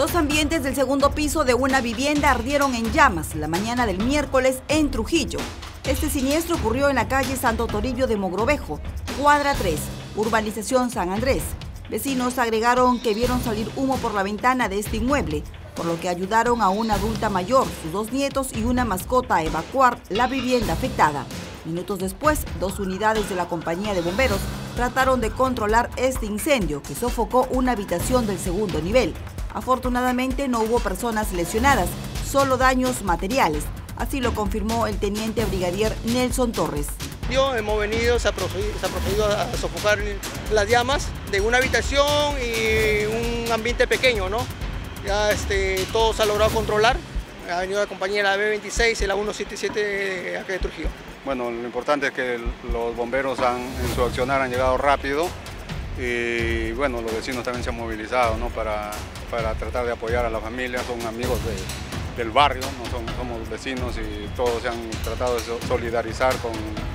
Los ambientes del segundo piso de una vivienda ardieron en llamas la mañana del miércoles en Trujillo. Este siniestro ocurrió en la calle Santo Toribio de Mogrovejo, cuadra 3, urbanización San Andrés. Vecinos agregaron que vieron salir humo por la ventana de este inmueble, por lo que ayudaron a una adulta mayor, sus 2 nietos y una mascota a evacuar la vivienda afectada. Minutos después, 2 unidades de la compañía de bomberos trataron de controlar este incendio que sofocó una habitación del segundo nivel. Afortunadamente no hubo personas lesionadas, solo daños materiales. Así lo confirmó el teniente brigadier Nelson Torres. Hemos venido, se ha procedido a sofocar las llamas de una habitación y un ambiente pequeño, ¿no? Ya todo se ha logrado controlar. Ha venido la compañía la B26 y la 177 acá de Trujillo. Bueno, lo importante es que los bomberos en su accionar han llegado rápido y bueno, los vecinos también se han movilizado, ¿no? para tratar de apoyar a la familia. Son amigos del barrio, ¿no? Somos vecinos y todos se han tratado de solidarizar con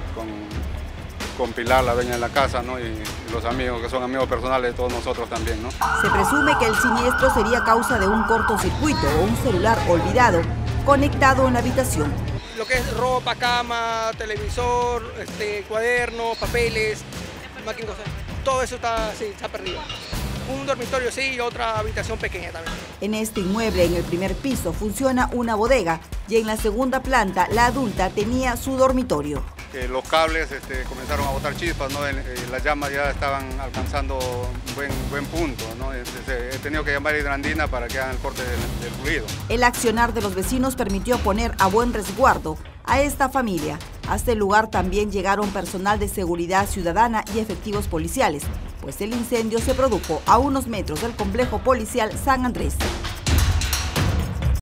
Pilar, la dueña de la casa, ¿no? y los amigos que son amigos personales de todos nosotros también, ¿no? Se presume que el siniestro sería causa de un cortocircuito o un celular olvidado conectado en la habitación. Lo que es ropa, cama, televisor, cuadernos, papeles, máquinas, todo eso se ha perdido. Un dormitorio sí y otra habitación pequeña también. En este inmueble, en el primer piso, funciona una bodega y en la segunda planta la adulta tenía su dormitorio. Los cables comenzaron a botar chispas, ¿no? Las llamas ya estaban alcanzando un buen punto, ¿no? He tenido que llamar a Hidrandina para que hagan el corte del fluido. El accionar de los vecinos permitió poner a buen resguardo a esta familia. Hasta el lugar también llegaron personal de seguridad ciudadana y efectivos policiales, pues el incendio se produjo a unos metros del complejo policial San Andrés.